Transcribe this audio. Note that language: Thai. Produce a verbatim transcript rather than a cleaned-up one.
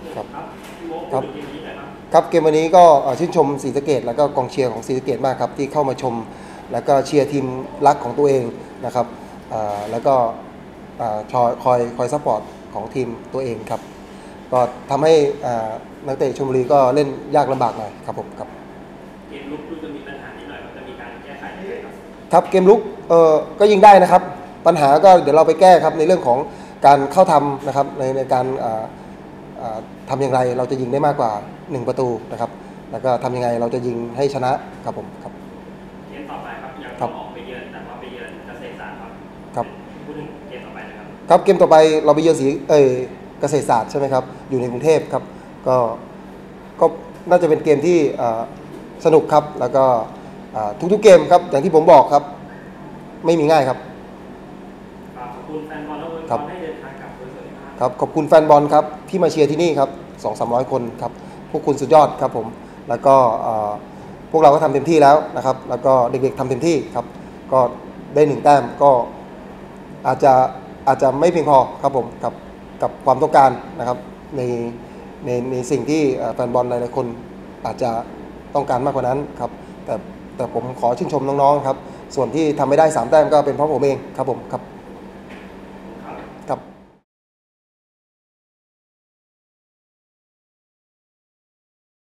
ครับครับครับเกมวันนี้ก็ชื่นชมศรีสะเกษแล้วก็กองเชียร์ของศรีสะเกษมากครับที่เข้ามาชมแล้วก็เชียร์ทีมรักของตัวเองนะครับแล้วก็คอยคอยคอยซัพพอร์ตของทีมตัวเองครับก็ทำให้นักเตะชลบุรีก็เล่นยากลำบากหน่อยครับผมครับเกมลุกดูจะมีปัญหานิดหน่อยจะมีการแก้ไขยังไงครับครับเกมลุกเออก็ยิงได้นะครับปัญหาก็เดี๋ยวเราไปแก้ครับในเรื่องของการเข้าทำนะครับในในการทำอย่างไรเราจะยิงได้มากกว่าหนึ่งประตูนะครับแล้วก็ทำยังไงเราจะยิงให้ชนะครับผมครับเกมต่อไปครับยังต้องออกไปเยือนแต่ว่าไปเยือนเกษตรศาสตร์ครับครับพูดถึงเกมต่อไปนะครับครับเกมต่อไปเราไปเยือนสีเออเกษตรศาสตร์ใช่ไหมครับอยู่ในกรุงเทพครับก็ก็น่าจะเป็นเกมที่สนุกครับแล้วก็ทุกๆเกมครับอย่างที่ผมบอกครับไม่มีง่ายครับขอบคุณแฟนบอลและคนให้เดินทางกลับโดยสวัสดิภาพครับขอบคุณแฟนบอลครับที่มาเชียร์ที่นี่ครับสองสามร้อยคนครับพวกคุณสุดยอดครับผมแล้วก็พวกเราก็ทำเต็มที่แล้วนะครับแล้วก็เด็กๆทำเต็มที่ครับก็ได้หนึ่งแต้มก็อาจจะอาจจะไม่เพียงพอครับผมกับกับความต้องการนะครับในในในสิ่งที่แฟนบอลหลายๆคนอาจจะต้องการมากกว่านั้นครับแต่แต่ผมขอชื่นชมน้องๆครับส่วนที่ทำไม่ได้สามแต้มก็เป็นเพราะผมเองครับผมครับ